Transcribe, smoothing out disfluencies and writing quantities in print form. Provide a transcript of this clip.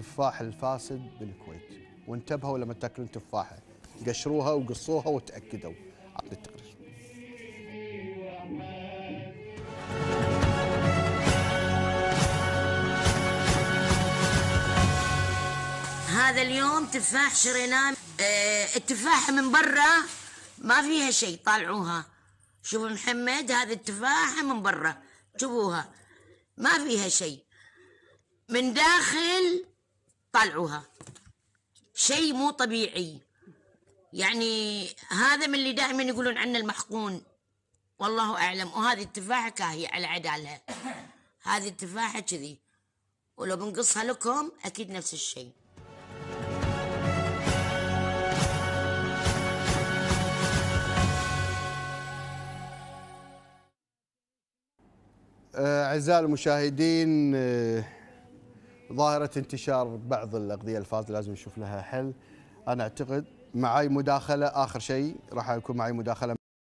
التفاح الفاسد بالكويت، وانتبهوا لما تاكلون تفاحه قشروها وقصوها وتاكدوا. عطني التقرير. هذا اليوم تفاح شريناه. التفاحة من برا ما فيها شيء، طالعوها. شوفوا محمد، هذه التفاحة من برا شوفوها ما فيها شيء، من داخل طالعوها شيء مو طبيعي. يعني هذا من اللي دائما يقولون عنه المحقون، والله أعلم. وهذه التفاحة كاهية على عدالها، هذه التفاحة كذي، ولو بنقصها لكم أكيد نفس الشيء. أعزائي المشاهدين، ظاهرة انتشار بعض الأغذية الفاسدة لازم نشوف لها حل. أنا أعتقد معي مداخلة، آخر شيء راح يكون معي مداخلة